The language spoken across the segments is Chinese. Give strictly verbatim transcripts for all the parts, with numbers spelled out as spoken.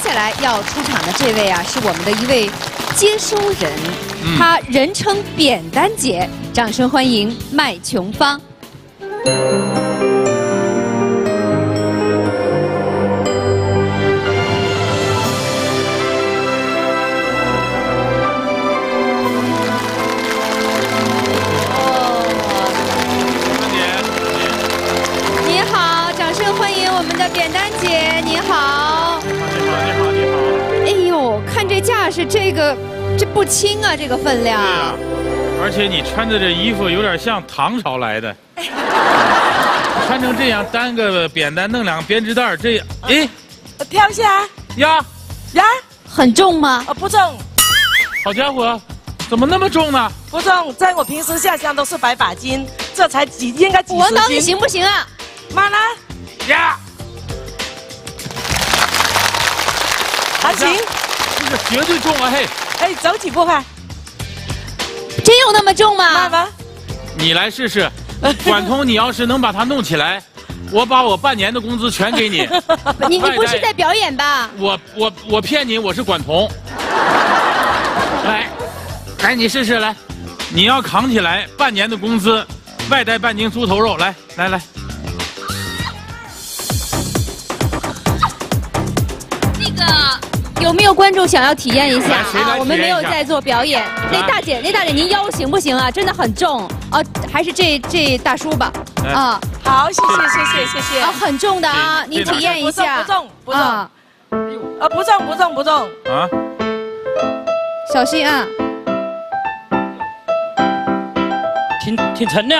下来要出场的这位啊，是我们的一位接收人，嗯、他人称扁担姐，掌声欢迎麦琼芳。你好，掌声欢迎我们的扁担姐，你好。 你好，你好，你好。 哎呦，看这架势，这个这不轻啊，这个分量。对啊， 而且你穿的这衣服有点像唐朝来的，穿成这样，单个扁担，弄两个编织袋，这样，哎， 我挑一下呀呀， 很重吗？ 呃，不重。 好家伙，怎么那么重呢？ 不重，在我平时下乡都是百把斤，这才几应该几十斤。 王导，你行不行啊？ 慢了， 呀， 还行。 这个绝对重啊，嘿。 哎，走几步快。 真有那么重吗？ 慢吧。 你来试试，管通，你要是能把它弄起来，我把我半年的工资全给你。 你你不是在表演吧？ 我我我骗你，我是管彤。来，来你试试来，你要扛起来半年的工资，外带半斤猪头肉，来来来。 那个有没有观众想要体验一下啊？ 我们没有在做表演。那大姐，那大姐您腰行不行啊？真的很重哦，还是这这大叔吧？啊， 好，谢谢谢谢谢谢。 啊，很重的啊，你体验一下。 不重不重不重，啊，不重不重不重啊， 小心啊。 挺挺沉的。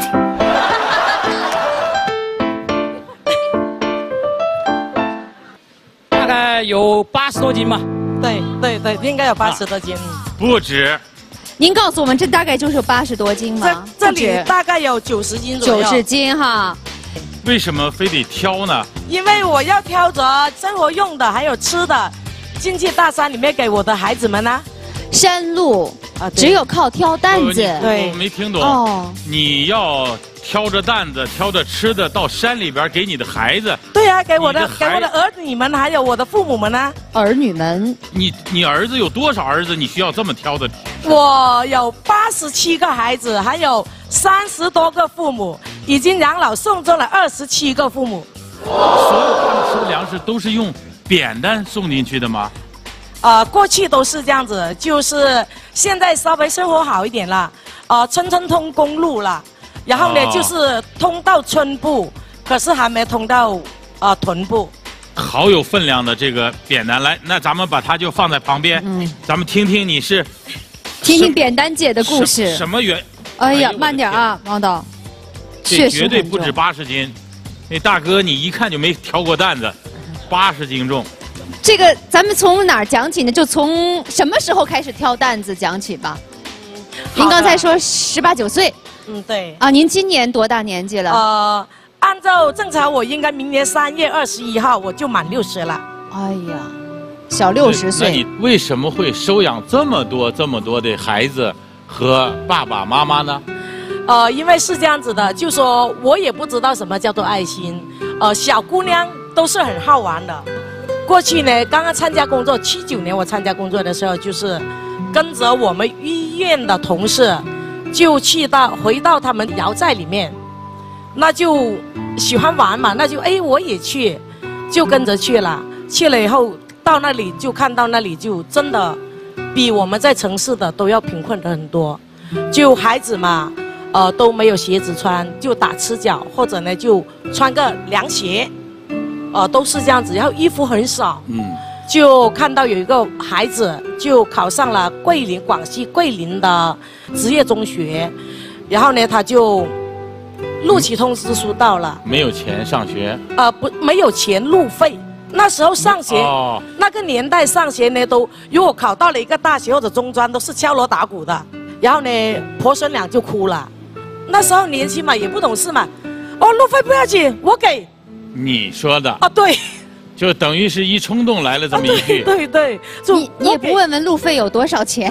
大概有八十多斤吧。 对对对，应该有八十多斤。 不止。 您告诉我们，这大概就是八十多斤吗？ 这这里大概有九十斤左右。 九十斤哈。 为什么非得挑呢？ 因为我要挑着生活用的，还有吃的，进去大山里面给我的孩子们呢。 山路啊，只有靠挑担子。 对，我没听懂。哦，你要挑着担子、挑着吃的到山里边给你的孩子。 对呀，给我的给我的儿女们，还有我的父母们呢。 儿女们， 你你儿子有多少儿子？你需要这么挑的？ 我有八十七个孩子，还有三十多个父母，已经养老送终了二十七个父母。 所有他们吃的粮食都是用扁担送进去的吗？ 呃，过去都是这样子，就是现在稍微生活好一点了，呃，村村通公路了，然后呢、哦、就是通到村部，可是还没通到呃屯部。 好有分量的这个扁担，来，那咱们把它就放在旁边，嗯，咱们听听你是， 听听扁担姐的故事。 什么原？ 哎呀，慢点啊，王导， 这绝对不止八十斤，那大哥你一看就没挑过担子，八十斤重。 这个咱们从哪儿讲起呢？就从什么时候开始挑担子讲起吧。嗯、您刚才说十八九岁。 嗯，对。 啊，您今年多大年纪了？ 呃，按照正常，我应该明年三月二十一号我就满六十了。 哎呀，小六十岁。 那你为什么会收养这么多这么多的孩子和爸爸妈妈呢？ 呃，因为是这样子的，就说我也不知道什么叫做爱心。呃，小姑娘都是很好玩的。过去呢，刚刚参加工作，七九年我参加工作的时候，就是跟着我们医院的同事，就去到回到他们窑寨里面，那就喜欢玩嘛，那就哎我也去，就跟着去了。去了以后到那里就看到那里就真的比我们在城市的都要贫困的很多，就孩子嘛，呃都没有鞋子穿，就打赤脚，或者呢就穿个凉鞋。呃，都是这样子，然后衣服很少，嗯，就看到有一个孩子就考上了桂林，广西桂林的职业中学，然后呢，他就录取通知书到了， 没有钱上学， 呃，不，没有钱路费。那时候上学，哦、那个年代上学呢，都如果考到了一个大学或者中专，都是敲锣打鼓的。然后呢，婆孙俩就哭了。那时候年轻嘛，也不懂事嘛，哦，路费不要紧，我给。 你说的啊，对， 就等于是一冲动来了这么一句， 啊、对对对， 你你也不问问路费有多少钱？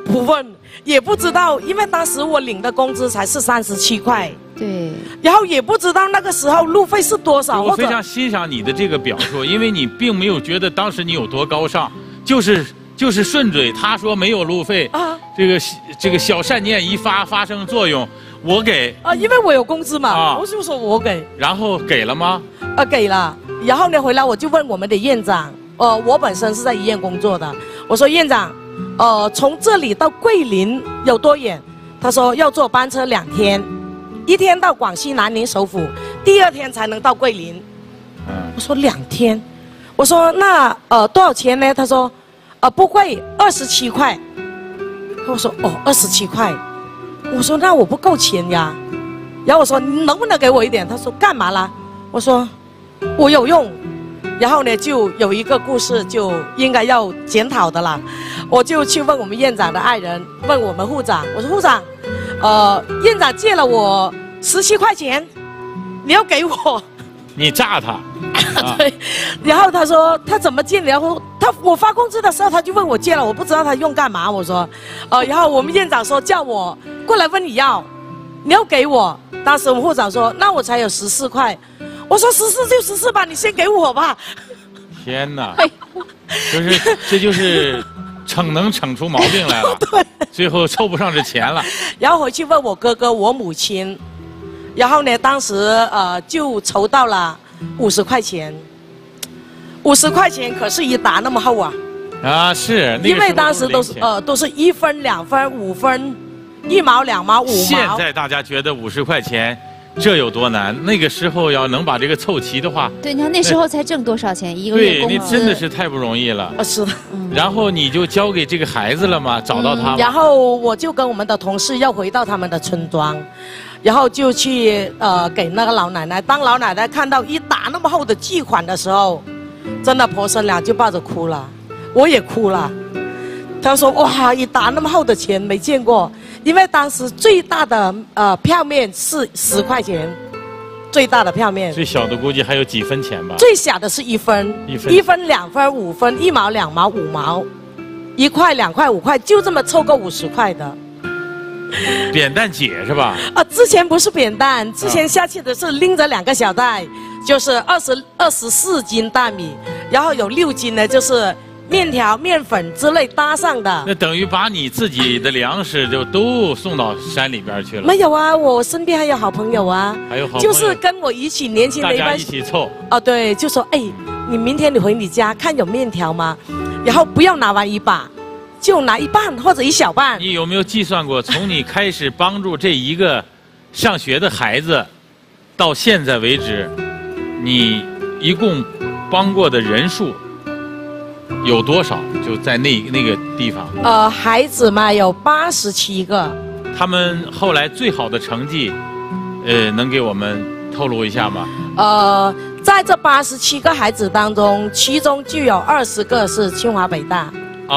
不问，也不知道，因为当时我领的工资才是三十七块。 对， 然后也不知道那个时候路费是多少。 我非常欣赏你的这个表述，因为你并没有觉得当时你有多高尚，就是就是顺嘴他说没有路费啊，这个这个小善念一发发生作用，我给啊，因为我有工资嘛，啊、我就说我给， 然后给了吗？ 啊，给了。然后呢，回来我就问我们的院长，呃，我本身是在医院工作的，我说院长，呃，从这里到桂林有多远？他说要坐班车两天。一天到广西南宁首府，第二天才能到桂林。嗯，我说两天，我说那呃多少钱呢？他说，呃不贵，二十七块。我说哦，二十七块。我说那我不够钱呀。然后我说你能不能给我一点？他说干嘛啦？我说我有用。然后呢，就有一个故事就应该要检讨的啦。我就去问我们院长的爱人，问我们护长，我说护长。呃，院长借了我十七块钱，你要给我。 你诈他。 啊、对，然后他说他怎么借？然后他我发工资的时候他就问我借了，我不知道他用干嘛。我说，呃，然后我们院长说叫我过来问你要，你要给我。当时我们护长说那我才有十四块，我说十四就十四吧，你先给我吧。 天哪，就是这就是逞能逞出毛病来了。 对。 最后凑不上这钱了， 然后回去问我哥哥、我母亲，然后呢，当时呃就筹到了五十块钱，五十块钱可是一沓那么厚啊！ 啊，是， 因为当时都是呃都是一分、两分、五分，一毛、两毛、五毛。 现在大家觉得五十块钱这有多难？那个时候要能把这个凑齐的话， 对，你看那时候才挣多少钱一个月工资？ 对，那真的是太不容易了。 啊，是的。 然后你就交给这个孩子了吗？找到他吗？ 然后我就跟我们的同事要回到他们的村庄，然后就去呃给那个老奶奶。当老奶奶看到一沓那么厚的巨款的时候，真的婆孙俩就抱着哭了，我也哭了。她说哇，一沓那么厚的钱没见过，因为当时最大的呃票面是十块钱。最大的票面， 最小的估计还有几分钱吧。 最小的是一分， 一分、 一分、两分、五分、一毛、两毛、五毛，一块、两块、五块，就这么凑够五十块的。 扁担姐是吧？ 啊，之前不是扁担，之前下去的是拎着两个小袋，就是二十二十四斤大米，然后有六斤呢，就是面条、面粉之类搭上的。 那等于把你自己的粮食就都送到山里边去了。 没有啊，我身边还有好朋友啊， 还有好朋友， 就是跟我一起年轻的一大家一起凑。 哦，对，就说哎，你明天你回你家看有面条吗？然后不要拿完一把，就拿一半或者一小半。 你有没有计算过，从你开始帮助这一个上学的孩子，到现在为止，你一共帮过的人数？有多少？就在那那个地方。 呃，孩子嘛有八十七个。 他们后来最好的成绩，呃，能给我们透露一下吗？ 呃，在这八十七个孩子当中，其中就有二十个是清华北大。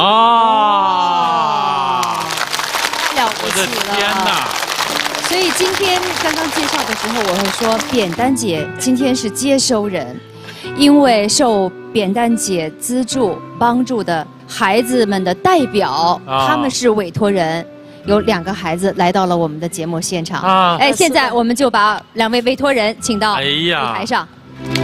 啊！ 了不起了！ 我的天哪！ 所以今天刚刚介绍的时候，我会说扁担姐今天是接收人，因为受扁担姐资助帮助的孩子们的代表，啊、他们是委托人，有两个孩子来到了我们的节目现场。啊、哎，现在我们就把两位委托人请到舞台上。哎、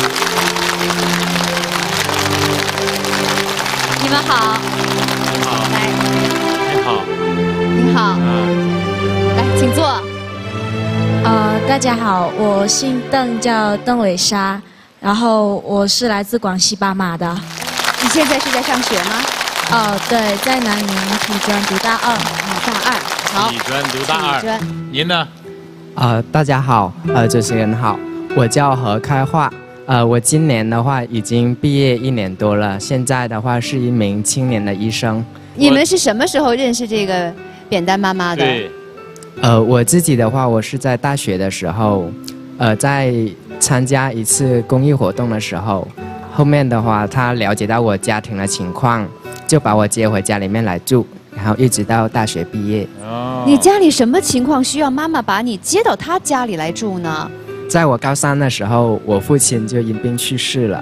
你们好。 你好。 来。 你好。 你好。嗯、来，请坐。 呃，大家好，我姓邓，叫邓伟莎。然后我是来自广西巴马的。 你现在是在上学吗？ 哦，对，在南宁体专读大二。 大二，好。 体专读大二。您呢？ 呃，大家好，呃，主持人好，我叫何开化，呃，我今年的话已经毕业一年多了，现在的话是一名青年的医生。 你们是什么时候认识这个扁担妈妈的？ 对。 呃，我自己的话，我是在大学的时候，呃，在参加一次公益活动的时候，后面的话，他了解到我家庭的情况，就把我接回家里面来住，然后一直到大学毕业。 哦， 你家里什么情况需要妈妈把你接到她家里来住呢？ 在我高三的时候，我父亲就因病去世了，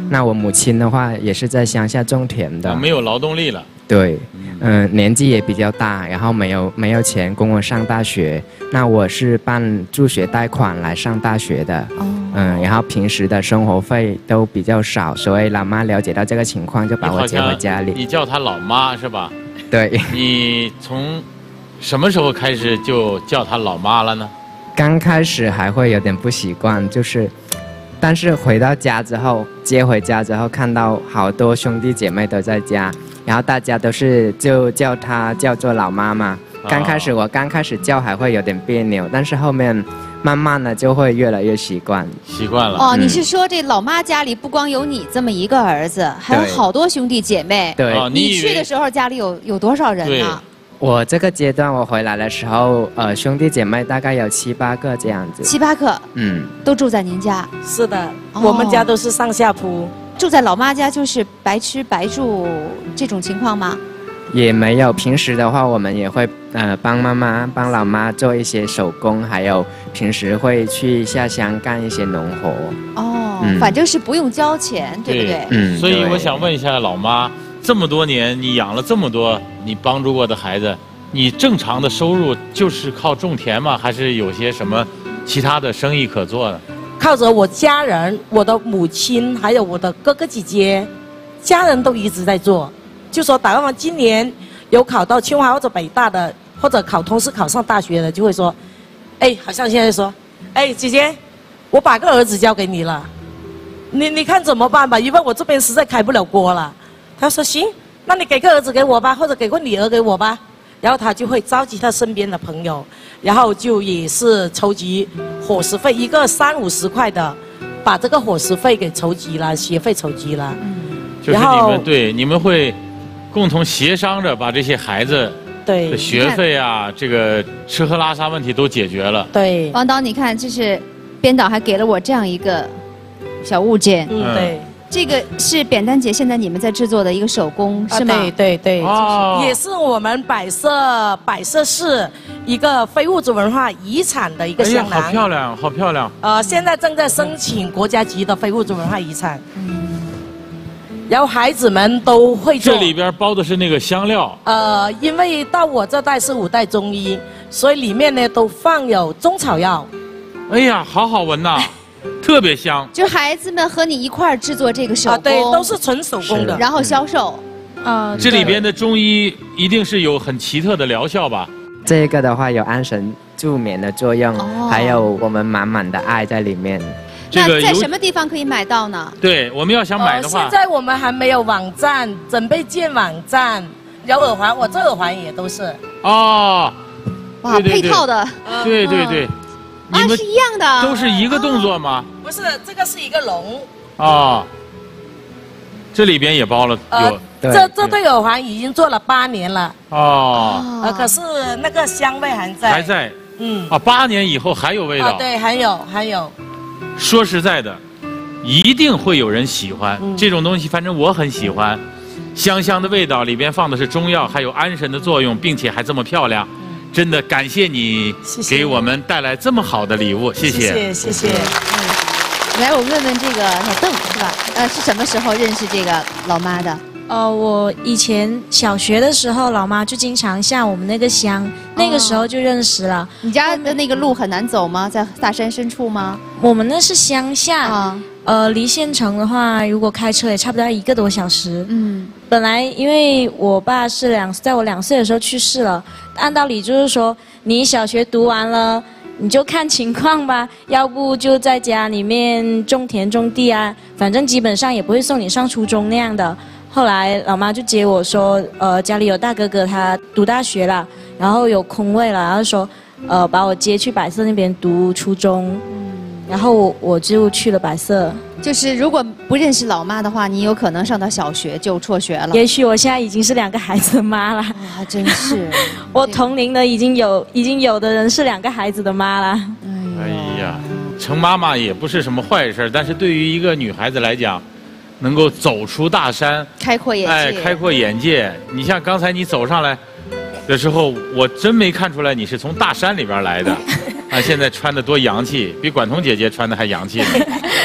那我母亲的话也是在乡下种田的， 没有劳动力了。 对，嗯、呃，年纪也比较大，然后没有没有钱供我上大学。那我是办助学贷款来上大学的，哦、嗯，然后平时的生活费都比较少，所以老妈了解到这个情况，就把我接回家里。 你叫她老妈是吧？ 对。 你从什么时候开始就叫她老妈了呢？ 刚开始还会有点不习惯，就是。但是回到家之后，接回家之后，看到好多兄弟姐妹都在家，然后大家都是就叫她叫做老妈嘛。刚开始我刚开始叫还会有点别扭，但是后面慢慢的就会越来越习惯。 习惯了。 哦，你是说这老妈家里不光有你这么一个儿子，还有好多兄弟姐妹？ 对。 哦、 你去的时候家里有有多少人呢？ 我这个阶段我回来的时候，呃，兄弟姐妹大概有七八个这样子。 七八个， 嗯， 都住在您家。 是的，哦、我们家都是上下铺。 住在老妈家就是白吃白住这种情况吗？ 也没有，平时的话我们也会呃帮妈妈帮老妈做一些手工，还有平时会去下乡干一些农活。 哦，嗯、反正是不用交钱，对不对？ 嗯，所以我想问一下老妈。这么多年，你养了这么多你帮助过的孩子，你正常的收入就是靠种田吗？还是有些什么其他的生意可做呢？ 靠着我家人，我的母亲，还有我的哥哥姐姐，家人都一直在做。就说打比方，今年有考到清华或者北大的，或者考同时考上大学的，就会说，哎，好像现在说，哎，姐姐，我把个儿子交给你了，你你看怎么办吧？因为我这边实在开不了锅了。他说行，那你给个儿子给我吧，或者给个女儿给我吧。然后他就会召集他身边的朋友，然后就也是筹集伙食费，一个三五十块的，把这个伙食费给筹集了，学费筹集了。 嗯，就是你们对你们会共同协商着把这些孩子的学费啊，这个吃喝拉撒问题都解决了。 对， 王导，你看，这是编导还给了我这样一个小物件。 嗯，对。 这个是扁担姐现在你们在制作的一个手工，是吗？ 啊、对对对， 哦、 也是我们百色百色市一个非物质文化遗产的一个香囊。 哎呀，好漂亮，好漂亮。 呃，现在正在申请国家级的非物质文化遗产。嗯。然后孩子们都会做。 这里边包的是那个香料。 呃，因为到我这代是五代中医，所以里面呢都放有中草药。 哎呀，好好闻呐！特别香， 就孩子们和你一块儿制作这个手工，啊、 对，都是纯手工的， 然后销售。 啊、 呃，这里边的中医一定是有很奇特的疗效吧？ 这个的话有安神助眠的作用，哦、还有我们满满的爱在里面。 这个在什么地方可以买到呢？ 对，我们要想买的话， 呃、现在我们还没有网站，准备建网站。有耳环，我这耳环也都是。 哦， 哇，对对对配套的。 对对对。嗯啊，是一样的， 都是一个动作吗？ 不是，这个是一个龙。 啊，这里边也包了有。 这这对耳环已经做了八年了。 哦。 呃，可是那个香味还在。 还在。 嗯。 啊，八年以后还有味道。 对，还有还有。 说实在的，一定会有人喜欢这种东西，反正我很喜欢，香香的味道，里边放的是中药，还有安神的作用，并且还这么漂亮。真的感谢你给我们带来这么好的礼物，谢谢， 谢谢，谢谢。 嗯，来，我问问这个小邓是吧？呃，是什么时候认识这个老妈的？ 呃，我以前小学的时候，老妈就经常下我们那个乡，哦、那个时候就认识了。 你家的那个路很难走吗？在大山深处吗？ 我们那是乡下， 啊、 呃，离县城的话，如果开车也差不多一个多小时。 嗯， 本来因为我爸是两，在我两岁的时候去世了，按道理就是说，你小学读完了，你就看情况吧，要不就在家里面种田种地啊，反正基本上也不会送你上初中那样的。后来老妈就接我说，呃，家里有大哥哥他读大学了，然后有空位了，然后说，呃，把我接去百色那边读初中，嗯，然后我我就去了百色。 就是如果不认识老妈的话，你有可能上到小学就辍学了。 也许我现在已经是两个孩子的妈了。 啊，真是， 我同龄的已经有已经有的人是两个孩子的妈了。 哎呀，成妈妈也不是什么坏事，但是对于一个女孩子来讲，能够走出大山， 开阔眼界， 哎，开阔眼界。你像刚才你走上来的时候，我真没看出来你是从大山里边来的，啊，现在穿的多洋气，比管彤姐姐穿的还洋气呢。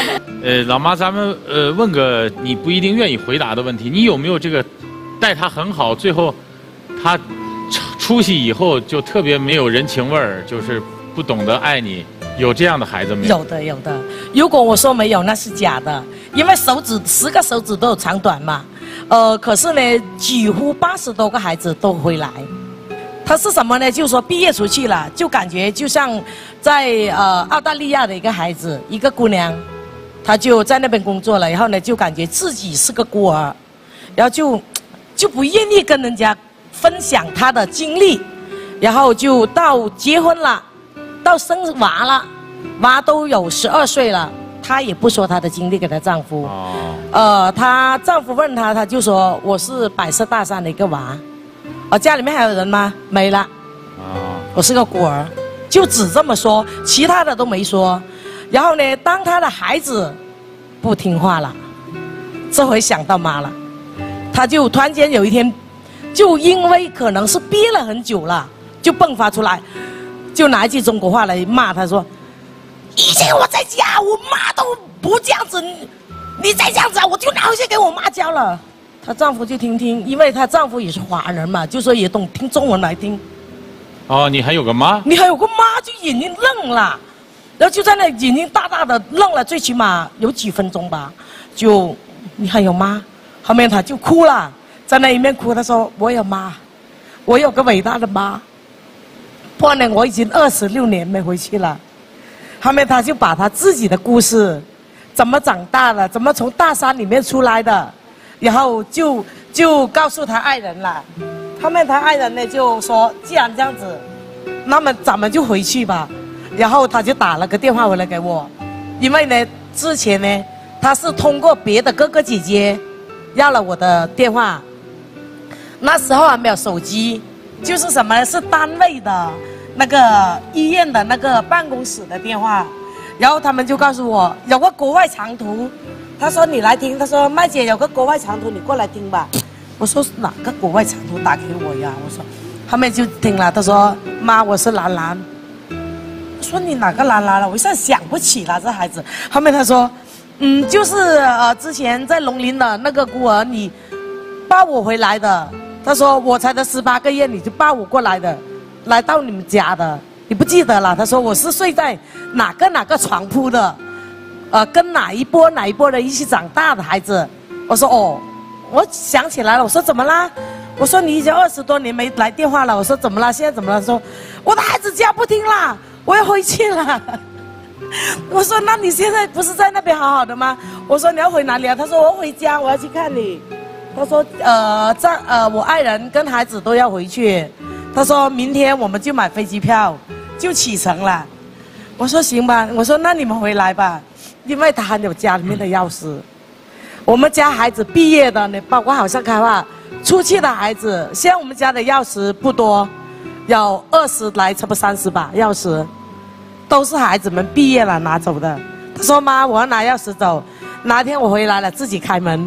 呃，老妈，咱们呃问个你不一定愿意回答的问题，你有没有这个待他很好，最后他出息以后就特别没有人情味儿，就是不懂得爱你，有这样的孩子没有？ 有的，有的。如果我说没有，那是假的，因为手指十个手指都有长短嘛。呃，可是呢，几乎八十多个孩子都回来。他是什么呢？就是说毕业出去了，就感觉就像在呃澳大利亚的一个孩子，一个姑娘，她就在那边工作了，然后呢就感觉自己是个孤儿，然后就就不愿意跟人家分享她的经历，然后就到结婚了，到生娃了，娃都有十二岁了，她也不说她的经历给她丈夫。哦。呃，她丈夫问她，她就说我是百色大山的一个娃。哦，家里面还有人吗？没了。哦，我是个孤儿，就只这么说，其他的都没说。然后呢，当他的孩子不听话了，这回想到妈了，他就突然间有一天，就因为可能是憋了很久了，就迸发出来，就拿一句中国话来骂他说：“以前我在家，我妈都不这样子，你再这样子，我就拿回去给我妈教了。”她丈夫就听听，因为她丈夫也是华人嘛，就说也懂听中文来听。 哦，你还有个妈？ 你还有个妈，就眼睛愣了，然后就在那眼睛大大的愣了，最起码有几分钟吧。就你还有妈？后面她就哭了，在那一面哭，她说我有妈，我有个伟大的妈。不然呢，我已经二十六年没回去了。后面她就把她自己的故事，怎么长大的，怎么从大山里面出来的。然后就就告诉他爱人了，后面他爱人呢就说，既然这样子，那么咱们就回去吧。然后他就打了个电话回来给我，因为呢之前呢他是通过别的哥哥姐姐要了我的电话，那时候还没有手机，就是什么是单位的那个医院的那个办公室的电话，然后他们就告诉我有个国外长途。他说你来听，他说麦姐有个国外长途，你过来听吧。我说哪个国外长途打给我呀？我说，后面就听了。他说妈，我是兰兰。我说你哪个兰兰了？我现在想不起了这孩子。后面他说，嗯，就是呃之前在龙陵的那个孤儿，你抱我回来的。他说我才的十八个月你就抱我过来的，来到你们家的，你不记得了？他说我是睡在哪个哪个床铺的。呃，跟哪一波哪一波的一起长大的孩子，我说哦，我想起来了，我说怎么啦？我说你已经二十多年没来电话了，我说怎么了？现在怎么了？说我的孩子家不听啦，我要回去了。我说那你现在不是在那边好好的吗？我说你要回哪里啊？他说我回家，我要去看你。他说呃，在呃我爱人跟孩子都要回去。他说明天我们就买飞机票，就启程了。我说行吧，我说那你们回来吧。因为他还有家里面的钥匙，我们家孩子毕业的呢，包括好像开话出去的孩子，现在我们家的钥匙不多，有二十来，差不多三十把钥匙，都是孩子们毕业了拿走的。他说妈，我要拿钥匙走，哪天我回来了自己开门。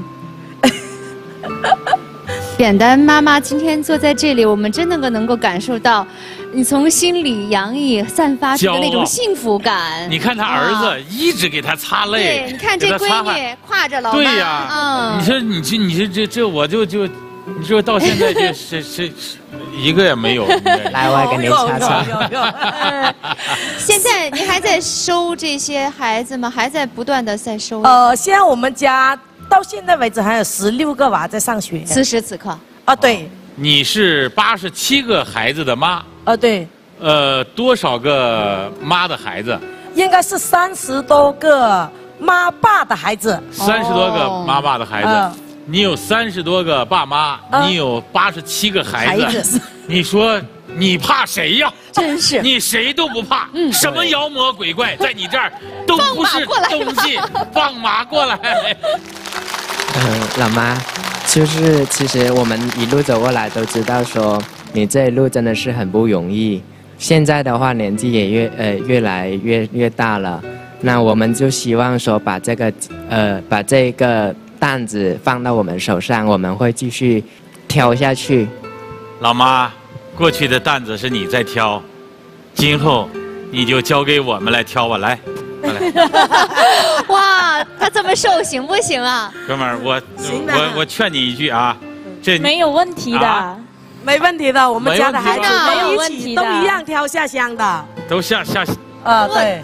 扁担妈妈今天坐在这里，我们真的能够感受到，你从心里洋溢、散发出的那种幸福感。 你看他儿子一直给他擦泪， 对，你看这闺女挎着老妈， 对呀，嗯，你说你这你这这这我就就，你说到现在这是是一个也没有。 来，我也给你擦擦。现在你还在收这些孩子吗？还在不断的在收？ 呃，现在我们家。到现在为止还有十六个娃在上学。 此时此刻， 啊对。 你是八十七个孩子的妈。 啊对。 呃，多少个妈的孩子？ 应该是三十多个妈爸的孩子。 三十多个妈爸的孩子，哦、你有三十多个爸妈，啊、你有八十七个孩子。孩子你说你怕谁呀？ 真是， 你谁都不怕。嗯，什么妖魔鬼怪在你这儿都不是东西，放马过来。 嗯，老妈，就是其实我们一路走过来都知道说你这一路真的是很不容易。现在的话年纪也越呃越来越越大了，那我们就希望说把这个呃把这个担子放到我们手上，我们会继续挑下去。 老妈，过去的担子是你在挑，今后你就交给我们来挑吧，来。 快来。 哇，他这么瘦行不行啊？ 哥们儿，我行的我我劝你一句啊，这没有问题的。 啊没问题的，我们家的孩子没有都一起问题的都一样挑下乡的。 都下下。 啊，对。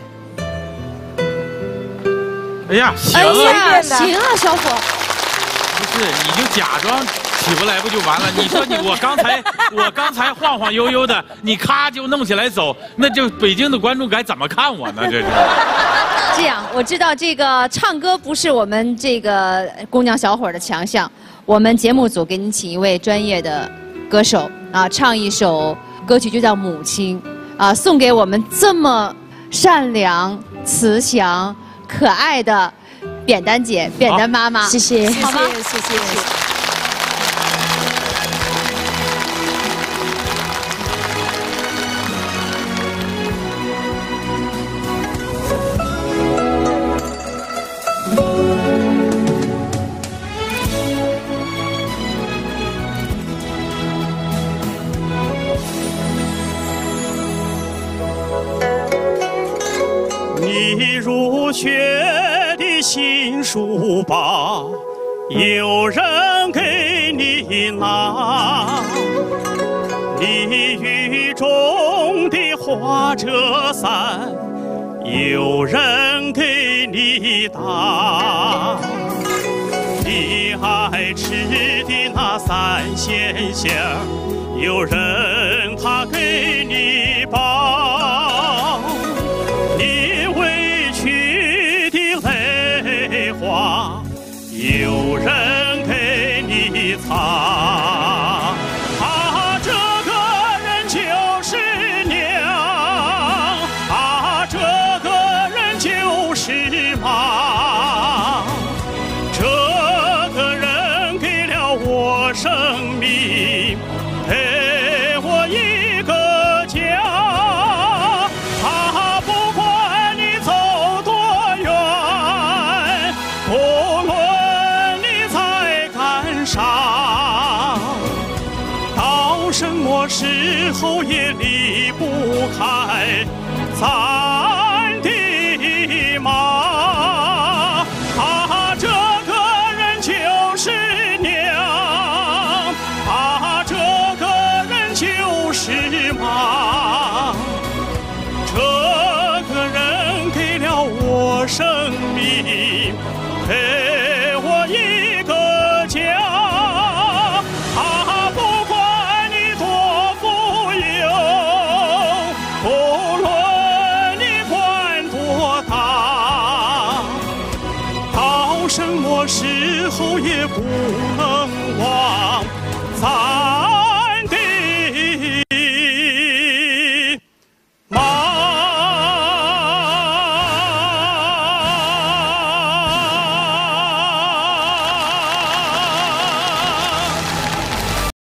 哎呀，行哎了， 呀，行啊，小伙。 不是，你就假装起不来不就完了？你说你我刚才我刚才晃晃悠悠的，你咔就弄起来走，那就北京的观众该怎么看我呢？这是。 这样，我知道这个唱歌不是我们这个姑娘小伙儿的强项，我们节目组给你请一位专业的歌手啊，唱一首歌曲就叫《母亲》啊，送给我们这么善良、慈祥、可爱的扁担姐、扁担妈妈。 谢谢， 谢谢好吗？ 谢谢。 你入学的新书包，有人给你拿；你雨中的花遮伞，有人给你打。你爱吃的那三鲜馅，有人他给你包。你委屈的泪花，有人给你擦。啊，这个人就是娘，啊，这个人就是妈，这个人给了我生命，陪我一个家。到什么时候也离不开咱。